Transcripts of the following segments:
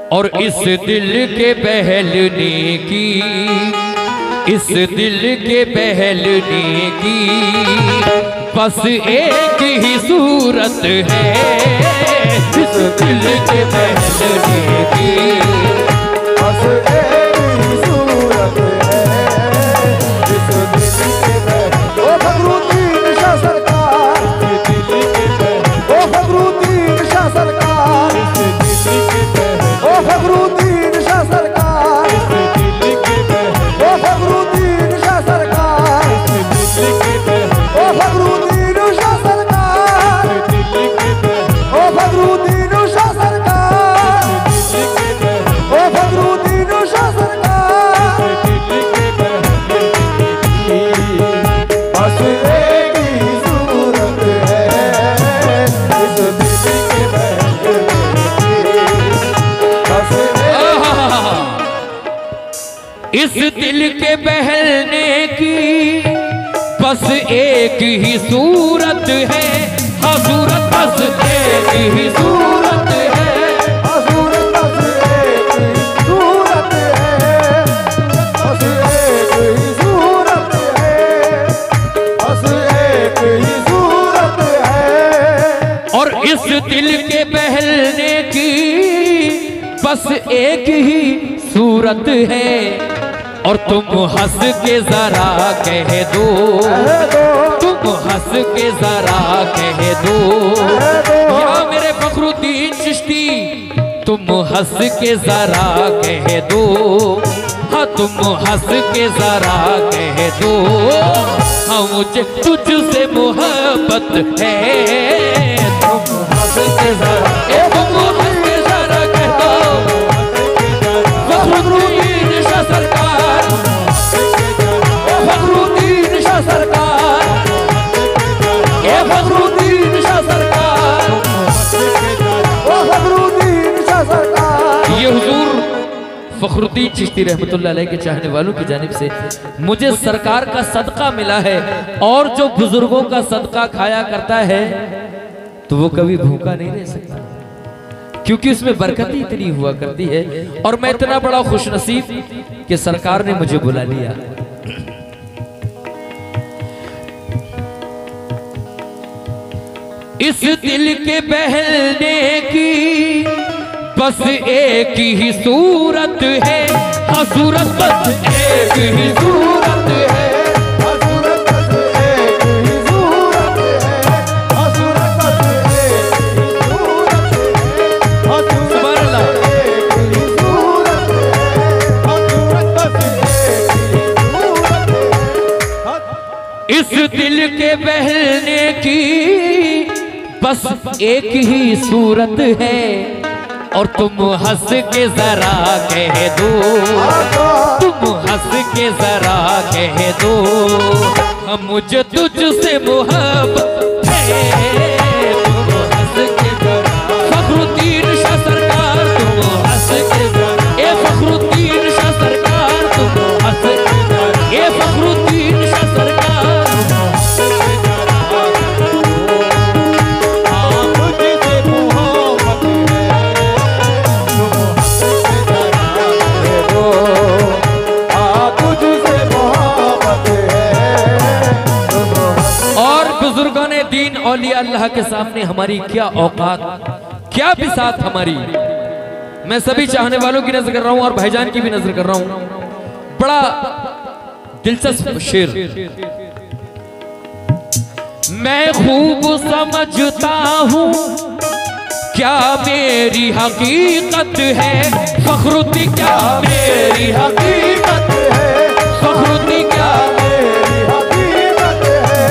और इस दिल के बहलने की, इस दिल के बहलने की बस एक ही सूरत है। इस दिल के बहलने की बस एक ही सूरत है। इस दिल के बहलने ओ फखरुद्दीन शाह सरकार, इस दिल के बहलने ओ फखरुद्दीन शाह सरकार, इस दिल के बहलने ओ फखरुद्दीन शाह सरकार, इस दिल के बहलने ओ फखरुद्दीन शाह सरकार, इस दिल के बहलने ओ फखरुद्दीन शाह सरकार, इस दिल के बहलने ओ फखरुद्दीन शाह सरकार, इस दिल के बहलने ओ फखरुद्दीन शाह सरकार, इस दिल के बहलने बस एक ही सूरत है। इस दिल के बहलने बस इस दिल के बहलने की बस एक ही सूरत है। हाँ सूरत बस एक ही सूरत है। सूरत बस एक ही सूरत है। बस एक ही सूरत है। बस एक ही सूरत है। और इस दिल के बहलने की बस एक ही सूरत है। और तुम हंस के जरा कह दो, तुम हंस के जरा कह दो या मेरे फखरुद्दीन चिश्ती, तुम हंस के जरा कह दो। हाँ तुम हंस के जरा कह दो, हाँ मुझे तुझसे मोहब्बत है। तुम हंस के जरा, तुम हंस के जरा कह दो फखरुद्दीन शाह सरकार, फखरुद्दीन शाह सरकार, ये फखरुद्दीन शाह सरकार, ओ फखरुद्दीन शाह सरकार। ये हुजूर फखरुद्दीन चिश्ती रहमतुल्लाह अलैह के चाहने वालों की जानिब से मुझे सरकार का सदका मिला है। और जो बुजुर्गों का सदका खाया करता है तो वो कभी भूखा नहीं रह सकता, क्योंकि उसमें बरकत ही इतनी हुआ करती है। और मैं इतना बड़ा खुशनसीब कि सरकार ने मुझे बुला लिया। इस दिल के बहलने की बस एक ही सूरत है। हाँ सूरत बस एक ही सूरत है। सूरत बस एक ही सूरत है। सूरत बस एक ही सूरत है। सुभान अल्लाह। एक ही सूरत है। सूरत बस एक ही सूरत है। इस दिल के बहलने की बस एक ही सूरत है। और तुम हंस के जरा कह दो, तुम हंस के जरा कह दो, हम मुझे तुझसे मोहब्बत है। तुम हंस के जरा, फखरुद्दीन शाह सरकार, तुम हंस के जरा, ए फखरुद्दीन शाह सरकार, तुम हंस के जरा, ए फखरुद्दीन शाह सरकार। दीन औलिया अल्लाह के सामने हमारी क्या औकात, क्या बिसात हमारी। मैं सभी चाहने वालों की नजर कर रहा हूं और भाईजान की भी नजर कर रहा हूं। बड़ा दिलचस्प शेर। मैं खूब समझता हूं क्या मेरी हकीकत है, फखरुद्दीन क्या मेरी हकीकत है, फखरुद्दीन क्या मेरी हकीकत है।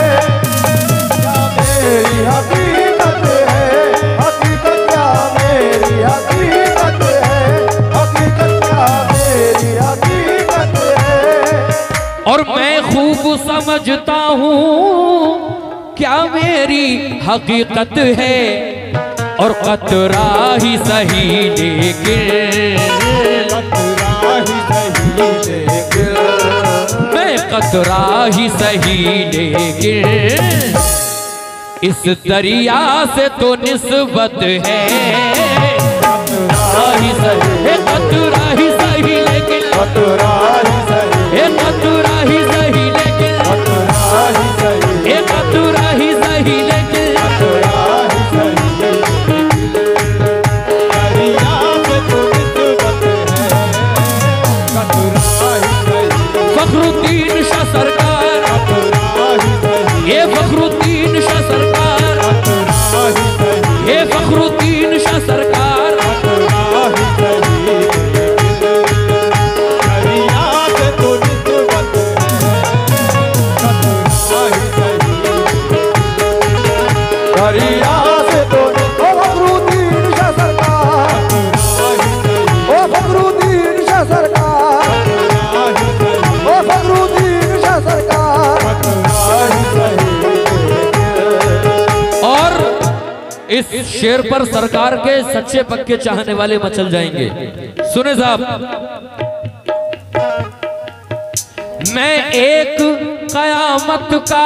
मेरी हकीकत है। हकीकत क्या मेरी हकीकत है। हकीकत क्या मेरी हकीकत है। और मैं खूब समझता हूँ क्या मेरी हकीकत है। और कतरा ही सही लेकिन, कतरा ही सही लेकिन, मैं कतरा ही सही लेकिन इस दरिया से तो निस्बत है। कतरा ही सही, इस शेर पर सरकार के सच्चे पक्के चाहने वाले मचल जाएंगे। सुने साहब, मैं एक कयामत का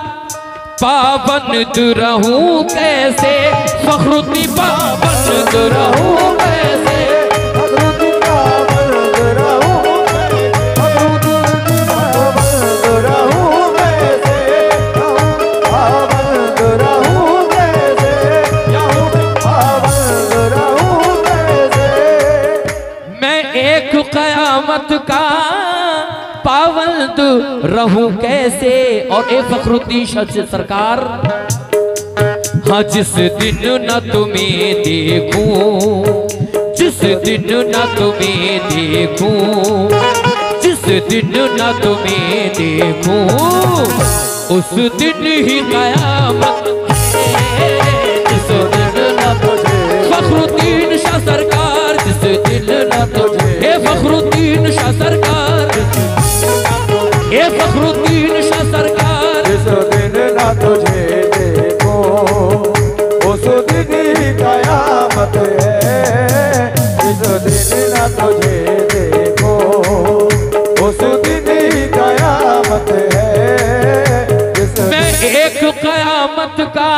पाबंद रहूं कैसे, फखरुद्दीन पाबंद रहूं कैसे, फखरुद्दीन पाबंद रहूं, फखरुद्दीन पाबंद रहूं कैसे, पाबंद रहूं कैसे, पाबंद रहूं कैसे। मैं एक कयामत का पाबंद रहूं कैसे। और एक फखरुद्दीन सरकार, हाँ जिस दिन न तुम्हें देखूं, जिस दिन न तुम्हें देखूं, जिस दिन न तुम्हें देखूं, उस दिन ही कयामत है। जिस दिन न तुझे, फखरुद्दीन शाह सरकार, जिस दिन न तुझे, हे फखरुद्दीन शाह सरकार, हे फखरुद्दीन शाह सरकार, जिस दिन ना तुझे देखो उस दिन ही कयामत है। जिस दिन ना तुझे देखो उस दिन ही कयामत है। मैं एक कयामत का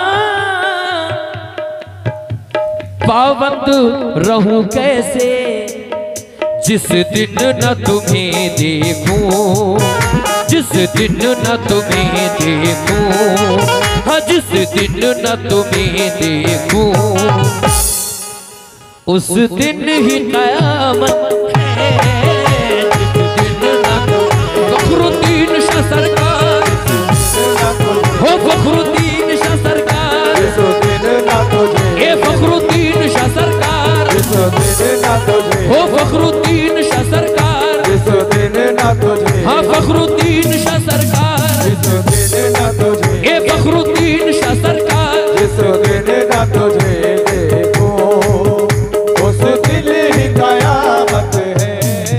पाबंद रहूं कैसे, जिस दिन न तुम्हें देखूं, जिस दिन न तुम्हें देखूं, हाँ जिस दिन न तुम्हें देखूं, उस दिन ही कयामत है। जिस दिन न फखरुद्दीन शाह सरकार, हो फखरुद्दीन शाह सरकार, जिस दिन ना तुझे, हे फखरुद्दीन शाह सरकार, जिस दिन ना तुझे, हो फखरुद्दीन शाह सरकार, जिस दिन ना तुझे, हाँ फखरुद्दीन शाह सरकार, जिस दिन ना तुझे, हे फखरुद्दीन शाह सरकार, जिस दिन ना तुझे देखो उस दिन ही कयामत है।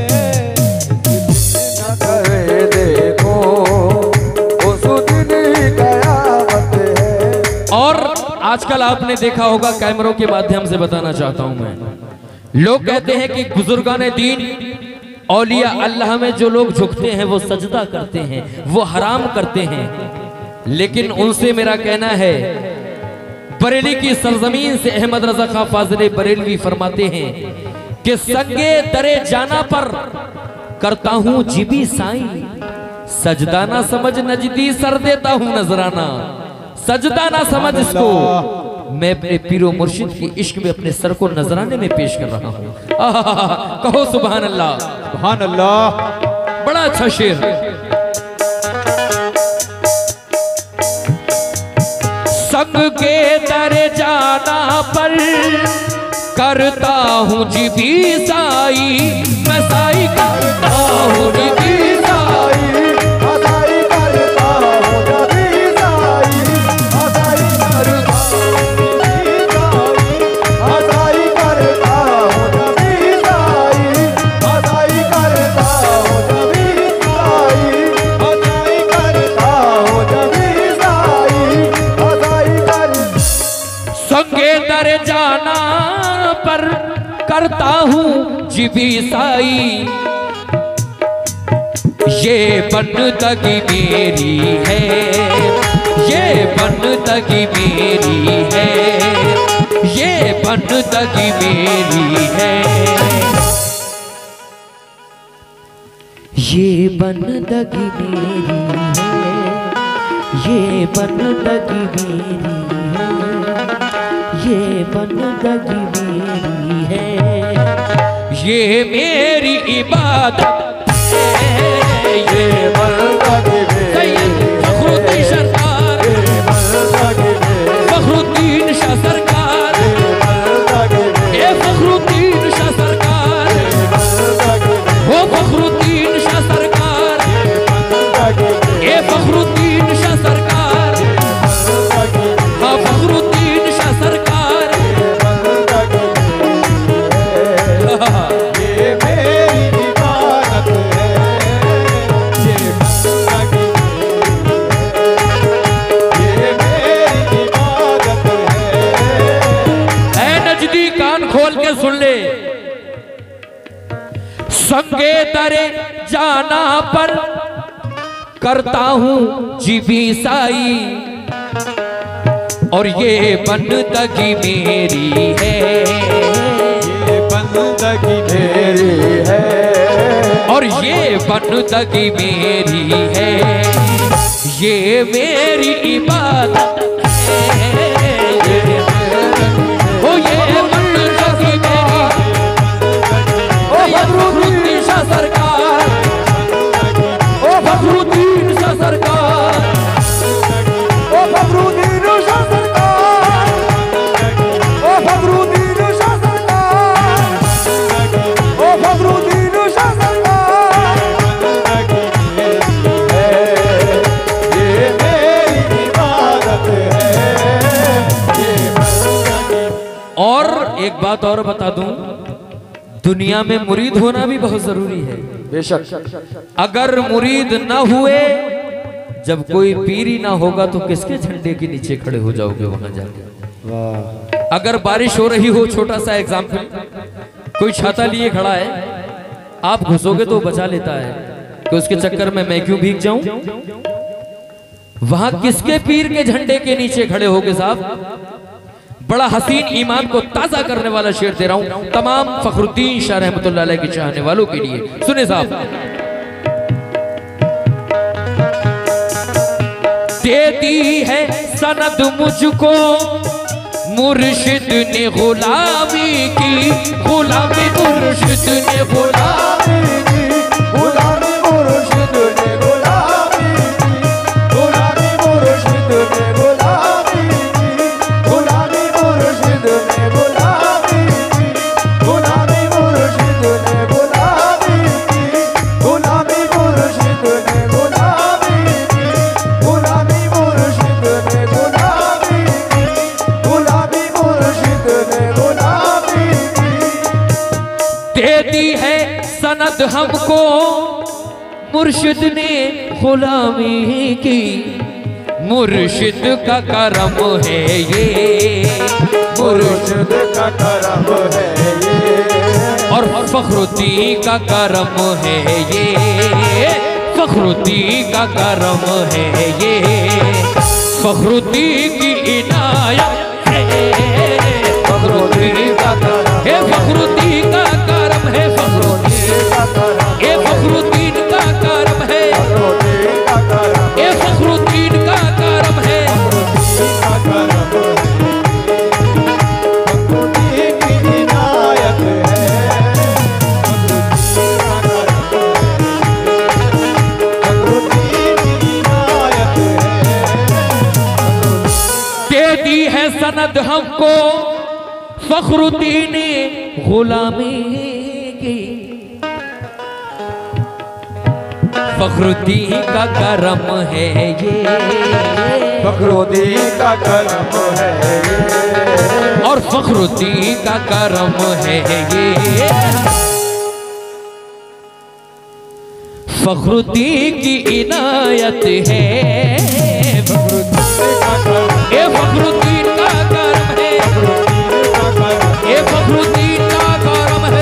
न करे देखो उस दिन ही कयामत है। और आजकल आपने देखा होगा, कैमरों के माध्यम से बताना चाहता हूं मैं, लोग कहते हैं कि बुजुर्गान दीन औलिया अल्लाह में जो लोग झुकते हैं वो सजदा करते हैं, वो हराम करते हैं। लेकिन उनसे मेरा कहना है, बरेली की सरजमीन से अहमद रजा खां फाजिल बरेलवी फरमाते हैं कि संगे दरे जाना पर करता हूं जिबी साई, सजदा ना समझ नजदी सर देता हूं नजराना, सजदा ना समझ इसको, मैं अपने पीरो मुर्शिद की इश्क में अपने सर को नजराने में पेश कर रहा हूं। कहो सुभान अल्लाह, सुभान अल्लाह। बड़ा अच्छा शेर। संग के दर जाना पर करता हूँ जिबी साई, मैं साई करता हूँ जिबी साई, अदाई करता हूँ जबी साई, अदाई करता हूँ जबी साई, अदाई करता हूँ जबी साई, अदाई करता हूँ जबी साई, अदाई करता हूँ जबी साई, अदाई कर। संगे दर जाना पर करता हूँ जिबी साई, ये बंदगी मेरी है, ये बंदगी मेरी है, ये बंदगी मेरी है, ये बंदगी मेरी है, ये बंदगी मेरी है, ये बंदगी मेरी है, ये मेरी इबादत है, ये बंदगी सैयद फखरुद्दीन सरकार, फखरुद्दीन शाह सरकार, ये फखरुद्दीन शाह सरकार, वो फखरुद्दीन शाह सरकार, ये फखरुद्दीन शाह सरकार, हाँ फखरुद्दीन शाह सरकार। ये मेरी इबादत है, ये ले, संगे दरे जाना पर करता हूं जीवी साई, और ये बंदगी मेरी है, ये बंदगी मेरी है, और ये बंदगी मेरी है, ये मेरी इबादत है, ओ ये बंदगी मेरी, ओ फखरुद्दीन शाह सरकार, ओ फखरुद्दीन शाह सरकार, ओ फखरुद्दीन शाह सरकार, ओ फखरुद्दीन शाह सरकार, ओ फखरुद्दीन शाह सरकार, ये मेरी इबादत है, ये और एक बात और बता दूं, दुनिया में मुरीद होना भी बहुत जरूरी है। बेशक अगर मुरीद ना हुए, जब कोई पीर ही ना होगा तो किसके झंडे के नीचे खड़े हो जाओगे वहां जाके। वाह अगर बारिश हो रही हो, छोटा सा एग्जाम्पल, कोई छाता लिए खड़ा है, आप घुसोगे तो बचा लेता है कि उसके चक्कर में मैं क्यों भीग जाऊं। वहां किसके पीर के झंडे के नीचे खड़े होगे साहब। बड़ा हसीन ईमान को ताजा करने वाला शेर दे रहा हूं तमाम फखरुद्दीन शाह रहमतुल्लाह अलैह के चाहने वालों के लिए। सुने साहब, दे दी है सनद मुझको मुर्शिद ने गुलामी की, गुलामी मुर्शिद ने गुलामी की, गुलामी मुर्शिद ने गुलामी की, गुलामी मुर्शिद ने गुलामी की, गुलामी मुर्शिद ने गुलामी की, गुलामी मुर्शिद ने गुलामी की, गुलामी मुर्शिद ने गुलामी की, गुलामी मुर्शिद ने गुलामी की, गुलामी मुर्शिद ने गुलामी की। दे दी है सनद हमको मुर्शिद ने गुलामी की, मुर्शिद का करम है ये, मुर्शिद का करम है ये, और फखरुद्दीन का करम है ये, फखरुद्दीन का करम है ये, फखरुद्दीन की इनायत है, फखरुद्दीन का करम है, फखरुद्दीन का करम है, फखरुद्दीन का करम, ये फखरुद्दीन का करम है, फखरुद्दीन का करम, ये फखरुद्दीन का करम है। का करम, फखरुद्दीन की इनायत है, फखरुद्दीन का करम, फखरुद्दीन की इनायत है, दे दी है सनद हमको फखरुद्दीन ने गुलामी की, फखरुद्दीन का करम है ये, फखरुद्दीन का करम है ये, और फखरुद्दीन का करम है ये, फखरुद्दीन की इनायत है, फखरुद्दीन का करम, ये फखरुद्दीन का करम है, फखरुद्दीन का करम, ये फखरुद्दीन का करम है।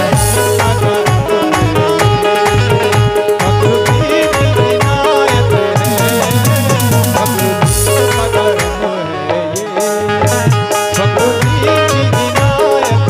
फखरुद्दीन की इनायत है, फखरुद्दीन का करम है ये, फखरुद्दीन की इनायत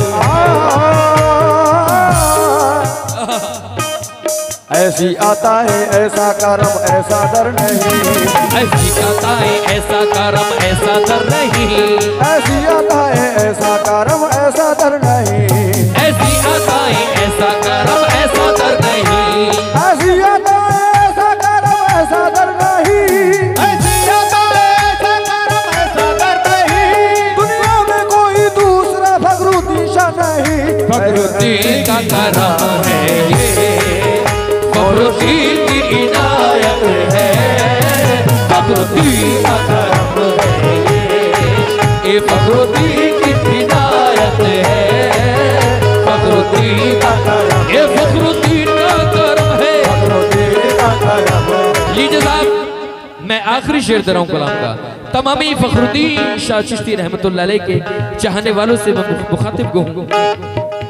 है। ऐसी आता है ऐसा करम ऐसा दर नहीं, ऐसी आता है ऐसा करम ऐसा दर नहीं, ऐसी आता है ऐसा करम ऐसा दर नहीं, ऐसी आता है ऐसा करम ऐसा दर नहीं, ऐसी आता है ऐसा करम ऐसा दर नहीं, ऐसी आता है ऐसा करम ऐसा दर नहीं, दुनिया में कोई दूसरा फखरुद्दीन शाह नहीं, फखरुद्दीन का करम है ये, फखरुद्दीन की इनायत है, फखरुद्दीन का करम है ये फखरुद्दीन की इनायत है, फखरुद्दीन का करम, ये फखरुद्दीन का करम है, फखरुद्दीन का करम। लीजिए साहब, मैं आखिरी शेर दे रहा हूं कलाम का। तमामी फखरुद्दीन शाह चिश्ती रहमतुल्लाह अलैह के चाहने वालों से मैं मुखातिब हूं।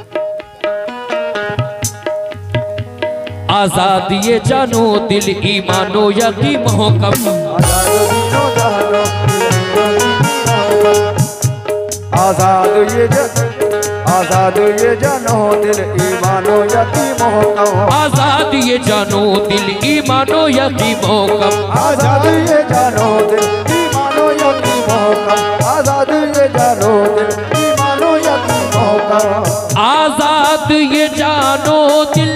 आजाद ये जानो दिल ईमानो यकीन मोहकम। आजाद ये जानो दिल ईमानो यकीन मोहकम। आजाद ये जानो दिल ईमानो यकीन मोहकम। आजाद ये जानो दिल ईमानो यकीन मोहकम। आजाद ये जानो दिल ईमानो यकीन मोहकम। आजाद ये जानो दिल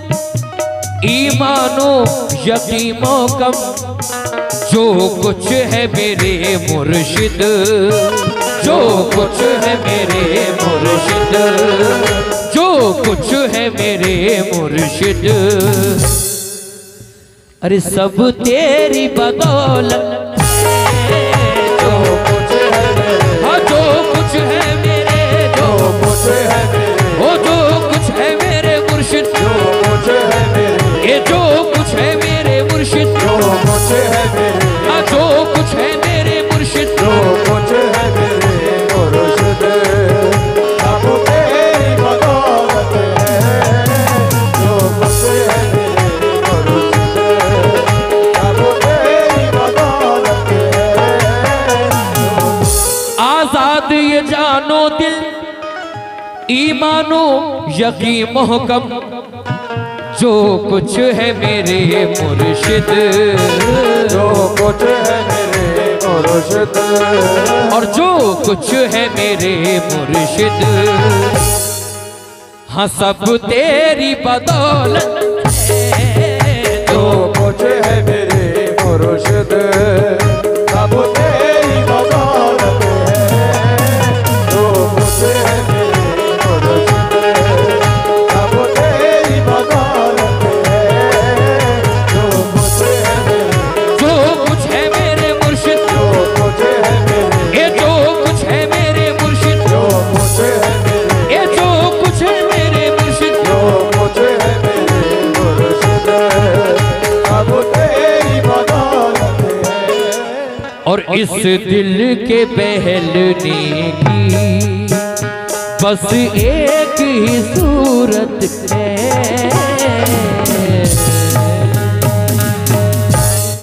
ईमानो यकीन मोहकम। जो कुछ है मेरे मुर्शिद, जो कुछ है मेरे मुर्शिद, जो कुछ है मेरे मुर्शिद। अरे सब तेरी बदौलत, जो कुछ है मेरे, हाँ जो कुछ है मेरे, जो कुछ है मेरे, वो जो कुछ है मेरे मुर्शिद, जो कुछ है मेरे, ये जो कुछ है मेरे मुर्शिद, जो कुछ है मेरे, हाँ जो कुछ है मेरे मुर्शिद, जो कुछ है मेरे मुर्शिद। सब तेरी बदौलत है, जो कुछ है मेरे मुर्शिद। सब तेरी बदौलत है। आजाद ये जानो दिल ईमानो यकीन मोहकम। जो कुछ है मेरे मुर्शिद, जो कुछ है मेरे मुर्शिद, और जो कुछ है मेरे मुर्शिद। हाँ सब तेरी बदौलत है, जो कुछ है मेरे मुर्शिद। सब तेरी बदौलत है, जो कुछ है मेरे मुर्शिद। सब तेरी बदौलत है, जो कुछ है मेरे, जो कुछ है मेरे मुर्शिद, जो कुछ है मेरे, ये जो कुछ है मेरे मुर्शिद, जो कुछ है मेरे, ये जो कुछ है मेरे मुर्शिद। जो कुछ है मेरे मुर्शिद। सब तेरी बदौलत है। और इस दिल के बहलने की बस एक ही सूरत है।